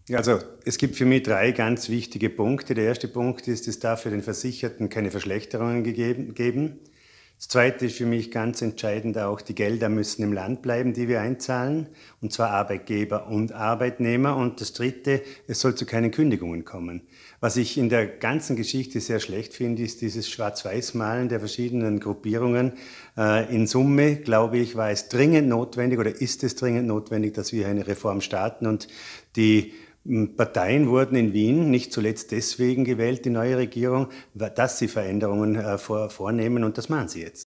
Ja, also es gibt für mich drei ganz wichtige Punkte. Der erste Punkt ist, es darf für den Versicherten keine Verschlechterungen geben. Das zweite ist für mich ganz entscheidend auch, die Gelder müssen im Land bleiben, die wir einzahlen, und zwar Arbeitgeber und Arbeitnehmer. Und das dritte, es soll zu keinen Kündigungen kommen. Was ich in der ganzen Geschichte sehr schlecht finde, ist dieses Schwarz-Weiß-Malen der verschiedenen Gruppierungen. In Summe, glaube ich, war es dringend notwendig oder ist es dringend notwendig, dass wir eine Reform starten, und die Parteien wurden in Wien nicht zuletzt deswegen gewählt, die neue Regierung, dass sie Veränderungen vornehmen, und das machen sie jetzt.